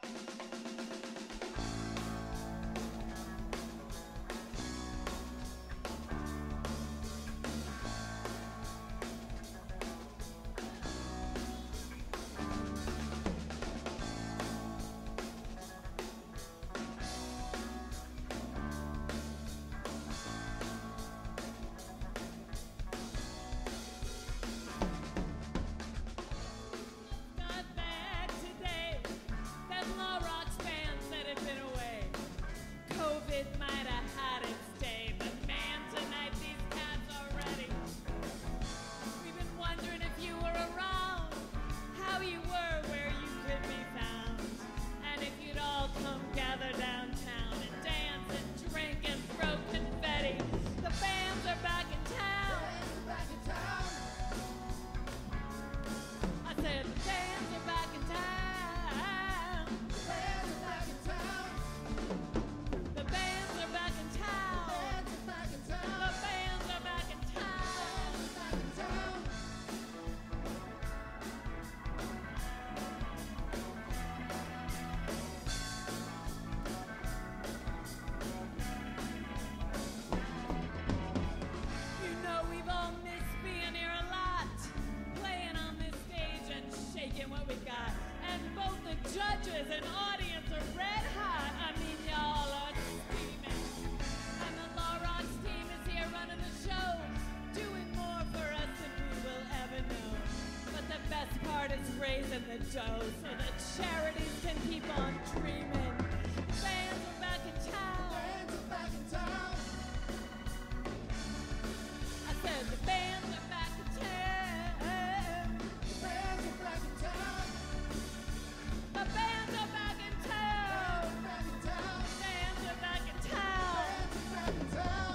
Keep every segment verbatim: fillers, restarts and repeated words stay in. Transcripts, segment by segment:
judges and audience are red hot. I mean, y'all are steaming. And the Law Rocks team is here running the show, doing more for us than we will ever know. But the best part is raising the dough so that charities can keep on dreaming. Fans are back in town. Fans are back in town. I said the fans are back in town. The fans are back in town. The fans are back in town. Back in town. Fans are back in town. Fans are back in town.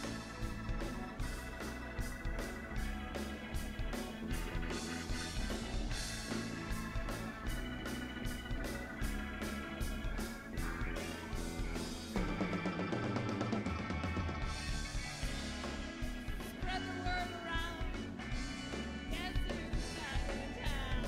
Spread the word around. Guess who's back in town?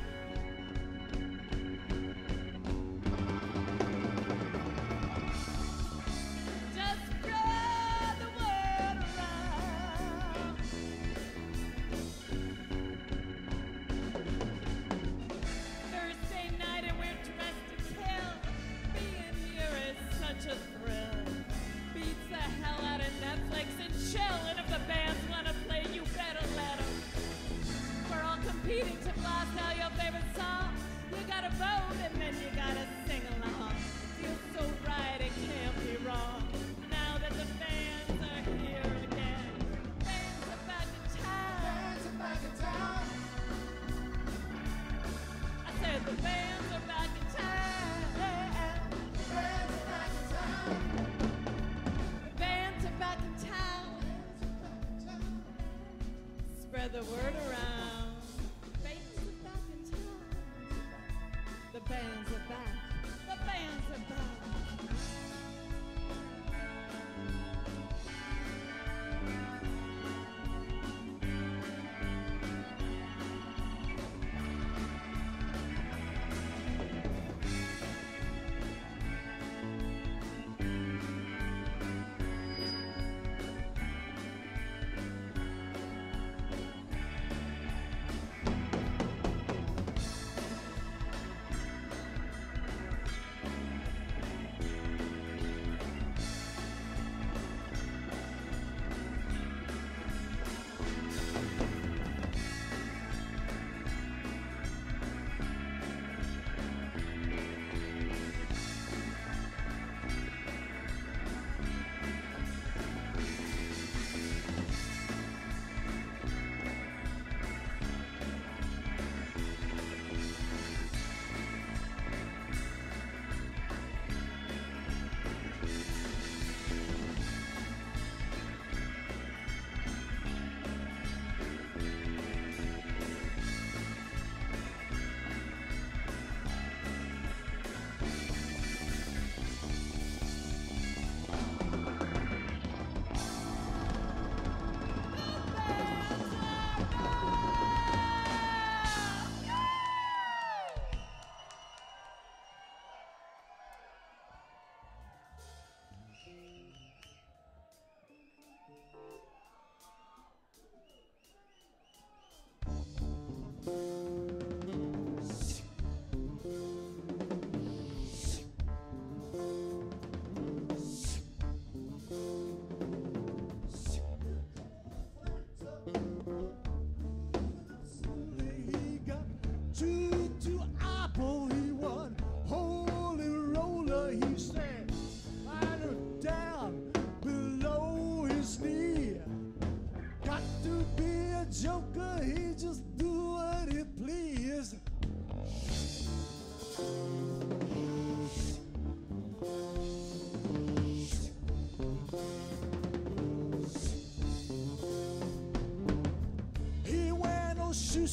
Just spread the word around. Thursday night and we're dressed to kill. Being here is such a thrill. Beats the hell out of Netflix and chill. And if the bands wanna play, you better let 'em. We're all competing to blast out your favorite song. You gotta vote and then you gotta sing along. Feels so right, it can't be wrong. Now that the fans are here again. Fans are back in town. Fans are back in town. I said the fans are back in town. The fans are back in town. The fans are back in town. Fans are back in town. Spread the word around. Fans are back in town. The bands are back. The bands are back.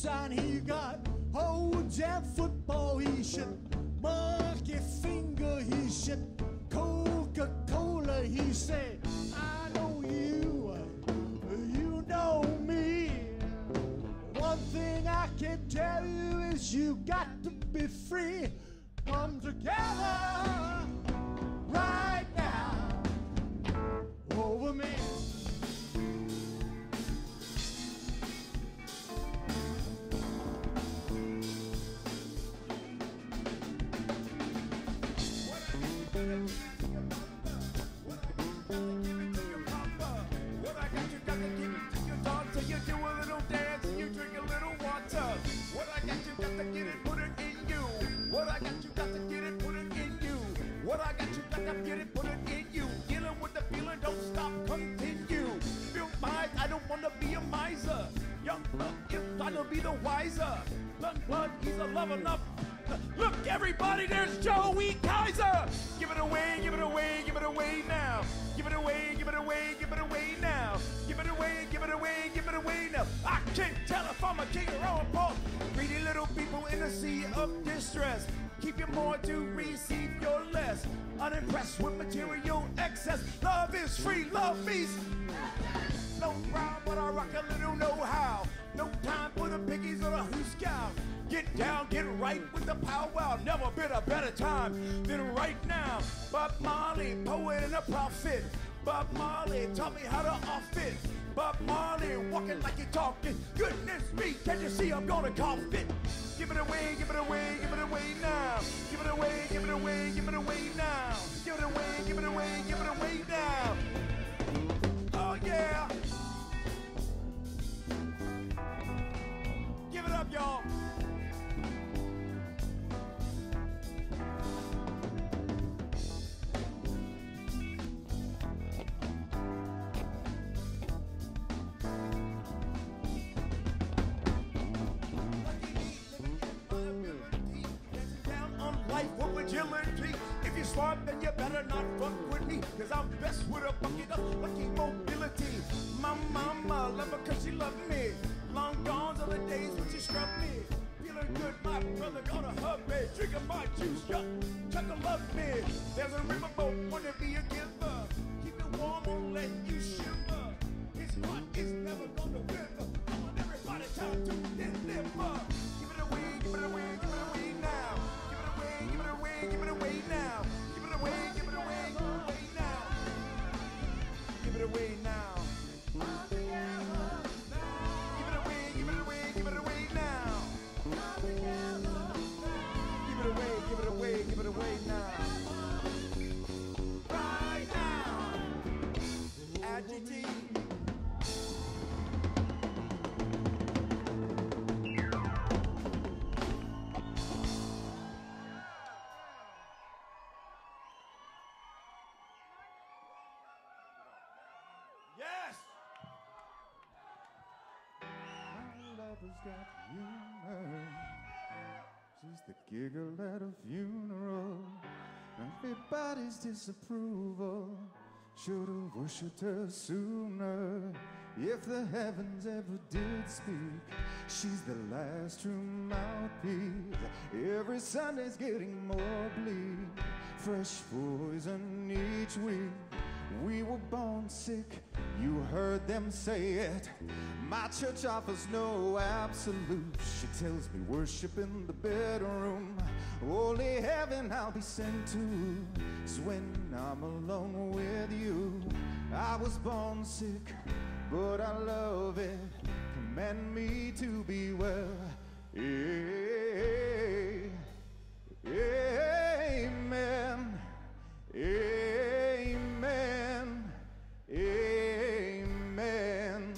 son, he got holds and football, he should monkey finger, he should Coca-Cola, he said, I know you, you know me. One thing I can tell you is you got to be free. Come together right now over me. Be the wiser. Blood, blood, he's a love enough. Look, everybody, there's Joey Kaiser. Give it away, give it away, give it away now. Give it away, give it away, give it away now. Give it away, give it away, give it away now. I can't tell if I'm a king or a pawn. Greedy little people in a sea of distress. Keep your more to receive your less. Unimpressed with material excess. Love is free, love feast. No problem, but I rock a little know-how. No time for the piggies or the who's cow. Get down, get right with the powwow. Never been a better time than right now. Bob Marley, poet and a prophet. Bob Marley taught me how to off it. Bob Marley walking like he talking. Goodness me, can't you see I'm gonna cough it? Give it away, give it away, give it away now. Give it away, give it away, give it away now. Give it away, give it away, give it away now. Oh yeah. Give it up, y'all. Agility. If you're smart, then you better not fuck with me, cause I'm best with a bucket of lucky mobility. My mama love her cause she loved me. Long gone are the days when she scrubbed me. Feeling good, my brother gonna hug me. Drinking my juice, yuck, chuckle love me. There's a riverboat, wanna be a giver. Keep it warm, won't let you shiver. His heart is never gonna wither. I want everybody time to deliver. Give it away, give it away, give it away now. Give it away, give it away, give it away now. Give it away, give it away, give it away now. Give it away now. Give it away, give it away, give it away now. Give it away, give it away, give it away now. Right now. Agitate. Yes! My lover's got humor. She's the giggle at a funeral. Everybody's disapproval should have worshipped her sooner. If the heavens ever did speak, she's the last true mouthpiece. Every Sunday's getting more bleak. Fresh poison each week. We were born sick, you heard them say it. My church offers no absolute. She tells me worship in the bedroom. Only heaven I'll be sent to is when I'm alone with you. I was born sick, but I love it. Command me to be well. Amen. Amen. Amen.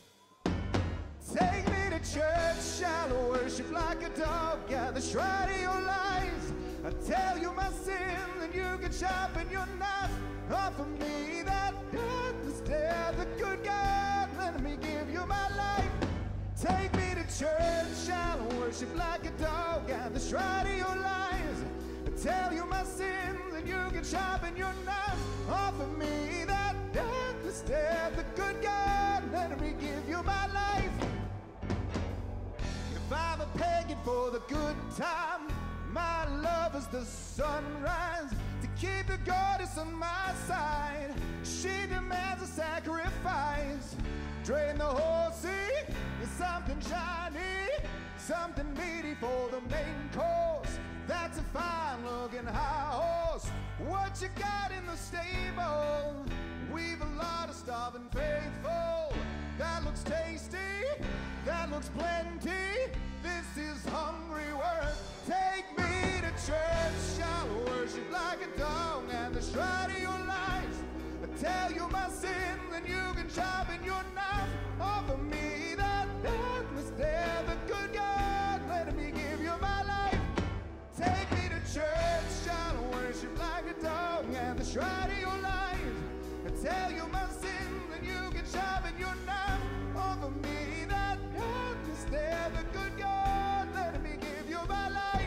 Take me to church, shallow worship like a dog at the shrine of your lies. I tell you my sins and you can sharpen your knife. Offer me that deathless death, the good God, let me give you my life. Take me to church, shallow worship like a dog at the shrine of your lies. I tell you my sins and you can sharpen your knife. Offer me that deathless death, the good God, let me give you my life. five are pegging for the good time. My love is the sunrise to keep the goddess on my side. She demands a sacrifice. Drain the horsey is something shiny, something meaty for the main course. That's a fine looking high horse. What you got in the stable? We've a lot of starving faithful. That looks tasty, that looks plenty. This is hungry work. Take me to church, I'll worship like a dog and the shrine of your life. I tell you my sins and you can sharpen your knife. Offer me that darkness there, the good God, let me give you my life. Take me to church, I'll worship like a dog and the shrine of your life. I tell you my sins and you can sharpen your knife. Offer me that darkness there, the good God, let me give you my life.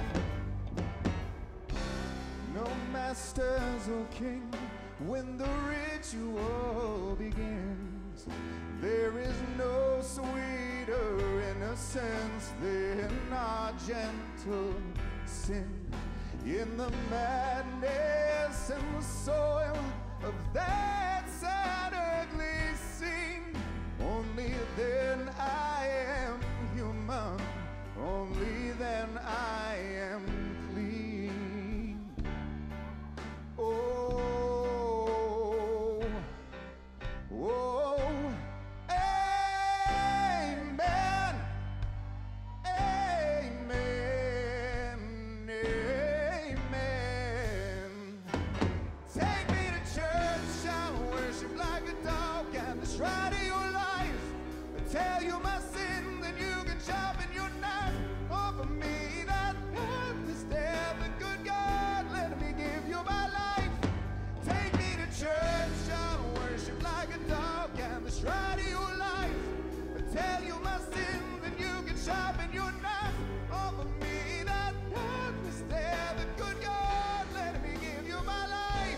No masters or king when the ritual begins. There is no sweeter innocence than our gentle sin. In the madness and the soil of that sad ugly scene, only then I am human, only then I am clean. Oh, oh, amen, amen, amen. Take me to church, I'll worship like a dog and the shrine of your life. I tell you my sins and you can sharpen your knife. Offer me that darkness there, the good God, let me give you my life. Take me to church, I'll worship like a dog and the shrine of your life. I tell you my sins and you can sharpen your knife. Offer me that darkness there, the good God, let me give you my life.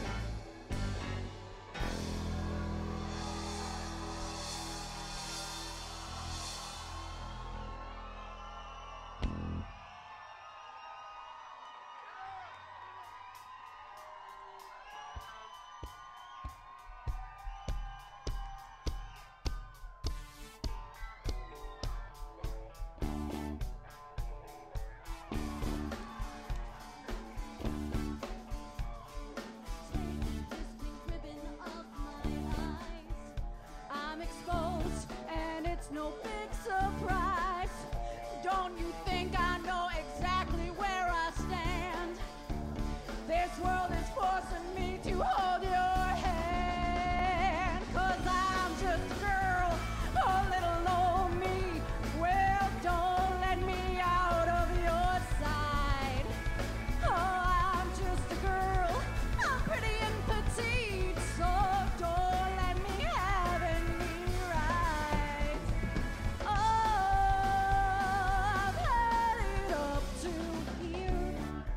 I'm exposed, and it's no big surprise. Don't you think I know exactly where I stand? This world is forcing me to hold your hand. 'Cause I'm just a girl, a little old me. Well, don't let me out of your sight. Oh, I'm just a girl, I'm pretty and petite, so don't let me have any rights. Oh, I've had it up to here.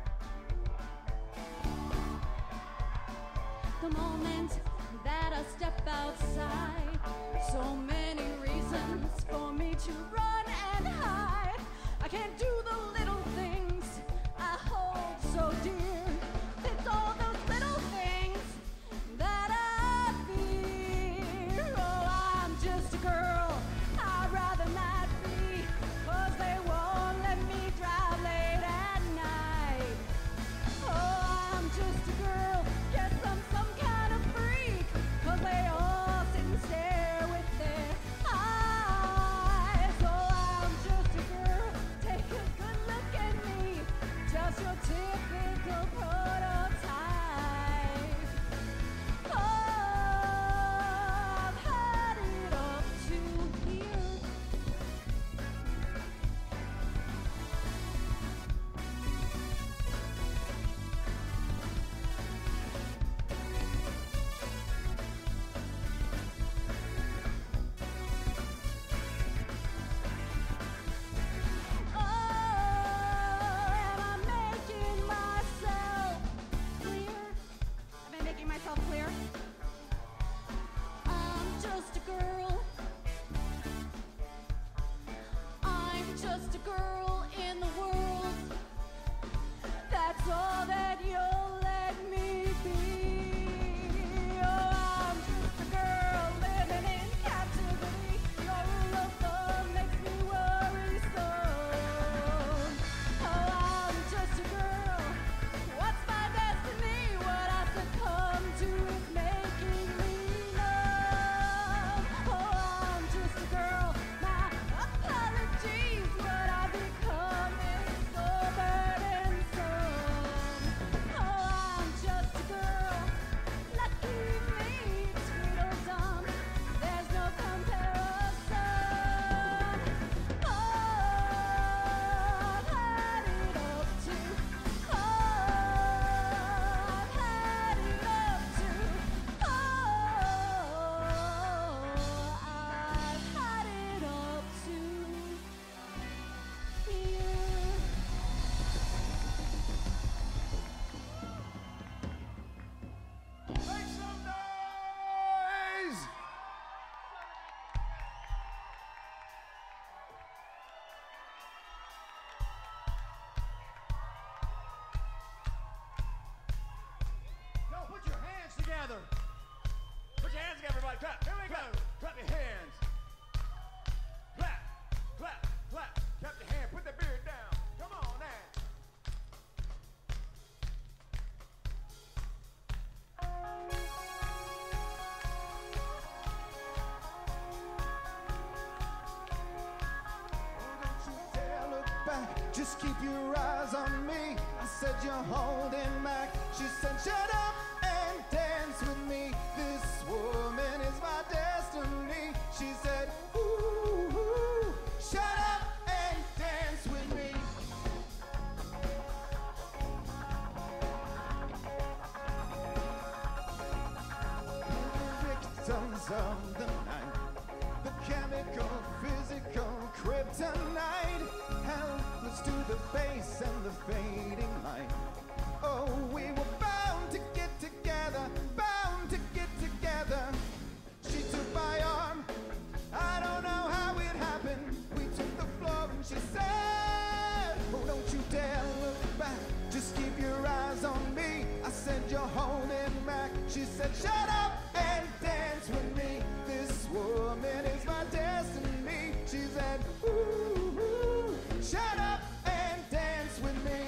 The moment that I step outside, so many reasons for me to run and hide. I can't do the little things I hold so dear. It's all those little things that I fear. Oh, I'm just a girl, I'd rather not be, 'cause they won't let me drive late at night. Oh, I'm just a girl, guess I'm some kind of freak, 'cause they all sit and stare with their eyes. Oh, I'm just a girl, take a just keep your eyes on me. I said, you're holding back. She said, shut up and dance with me. This woman is my destiny. She said, ooh, ooh, shut up and dance with me. Victims of the night, the chemical, physical kryptonite, helpless to the base and the fading light. Oh, we were bound to get together, bound to get together. She took my arm, I don't know how it happened. We took the floor and she said, oh, don't you dare look back, just keep your eyes on me. I said, you're holding back. She said, shut up and dance with me. This woman is my destiny. She said, ooh, ooh, shut up and dance with me.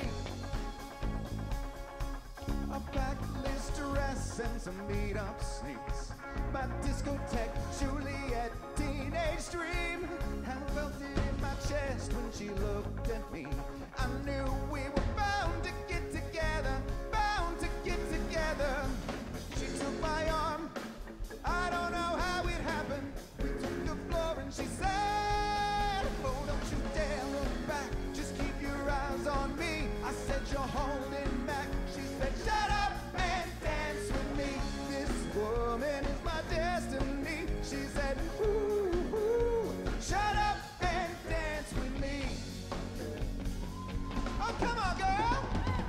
A backlist dress and some beat-up sneaks, my discotheque Juliet teenage dream. I felt it in my chest when she looked at me. I knew we were bound to get together, bound to get together. She took my arm, I don't know how it happened. We took the floor and she said, oh, don't you dare look back, just keep your eyes on me. I said, you're holding back. She said, shut up and dance with me. This woman is my destiny. She said, ooh, ooh, shut up and dance with me. Oh, come on, girl.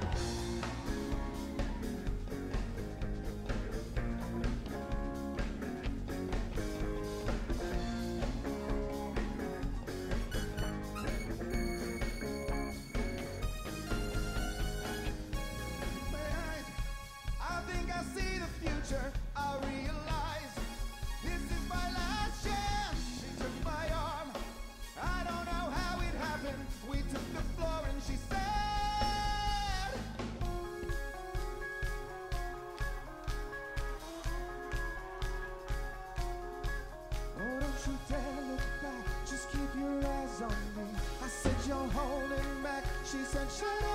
I think I see the future. I realize this is my last chance. She took my arm. I don't know how it happened. We took the floor and she said, oh, don't you dare look back. Just keep your eyes on me. I said, you're holding back. She said, shut up.